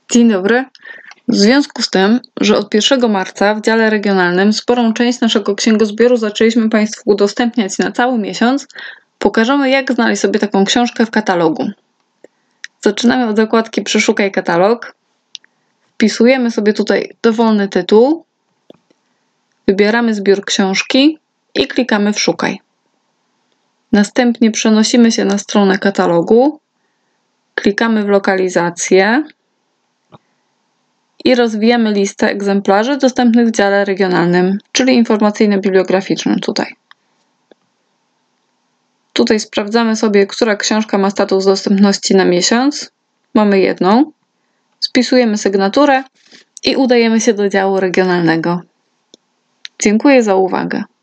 Dzień dobry. W związku z tym, że od 1 marca w dziale regionalnym sporą część naszego księgozbioru zaczęliśmy Państwu udostępniać na cały miesiąc, pokażemy, jak znaleźć sobie taką książkę w katalogu. Zaczynamy od zakładki Przeszukaj katalog. Wpisujemy sobie tutaj dowolny tytuł, wybieramy zbiór książki i klikamy w Szukaj. Następnie przenosimy się na stronę katalogu, klikamy w lokalizację i rozwijamy listę egzemplarzy dostępnych w dziale regionalnym, czyli informacyjno-bibliograficznym tutaj. Tutaj sprawdzamy sobie, która książka ma status dostępności na miesiąc. Mamy jedną. Spisujemy sygnaturę i udajemy się do działu regionalnego. Dziękuję za uwagę.